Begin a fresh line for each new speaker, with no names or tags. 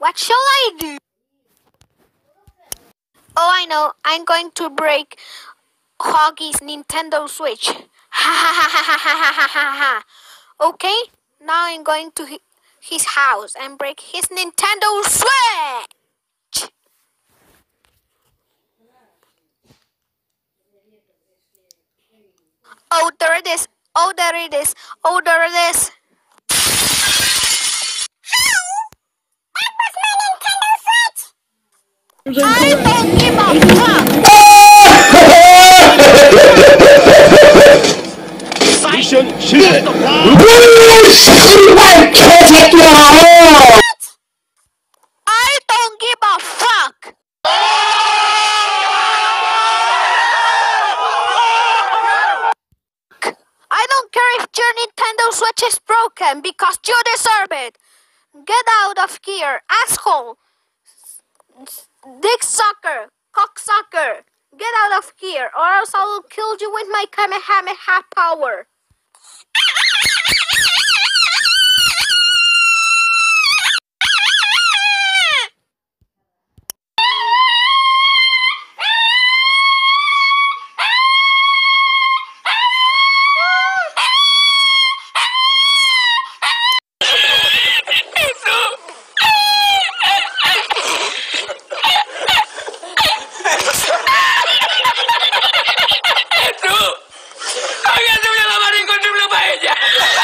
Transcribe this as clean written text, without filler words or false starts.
What shall I do? Oh, I know. I'm going to break Hogi's Nintendo Switch. Ha ha ha ha ha ha ha ha ha. Okay, now I'm going to his house and break his Nintendo Switch. Oh, there it is. Oh, there it is. Oh, there it is. I don't give a fuck!
Mission shit!
I don't give a fuck! I don't care if your Nintendo Switch is broken because you deserve it! Get out of here, asshole! Dick sucker! Cocksucker! Get out of here or else I will kill you with my Kamehameha power!
¡Hágase una lavarín con triple paella!